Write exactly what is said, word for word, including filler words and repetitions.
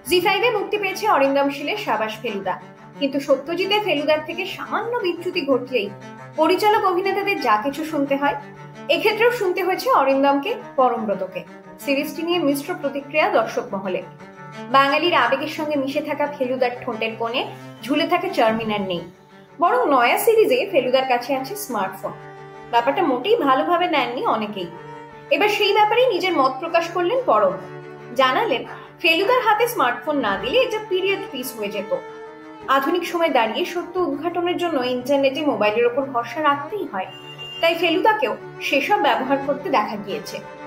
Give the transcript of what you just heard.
জি ফাইভে মুক্তি পেয়েছে অরিন্দম শীলের সাবাস ফেলুদা, কিন্তু সত্যজিতের ফেলুদার থেকে সামান্য বিচ্যুতি ঘটলেই পরিচালক অভিনেতাদের যা কিছু শুনতে হয়, এক্ষেত্রেও শুনতে হয়েছে অরিন্দমকে, পরমব্রতকে। সিরিজটি নিয়ে মিশ্র প্রতিক্রিয়া দর্শক মহলে। বাঙালির আবেগের সঙ্গে মিশে থাকা ফেলুদার ঠোঁটের কোণে ঝুলে থাকা চারমিনার নেই, বরং নয়া সিরিজে ফেলুদার কাছে আছে স্মার্টফোন। ব্যাপারটা মোটেই ভালোভাবে নেননি অনেকেই। এবার সেই ব্যাপারেই নিজের মত প্রকাশ করলেন পরম। জানালেন, ফেলুদার হাতে স্মার্টফোন না দিলে এটা পিরিয়ড পিস হয়ে যেত। আধুনিক সময় দাঁড়িয়ে সত্য উদ্ঘাটনের জন্য ইন্টারনেটে মোবাইলের ওপর ভরসা রাখতেই হয়, তাই ফেলুদাকেও সেসব ব্যবহার করতে দেখা গিয়েছে।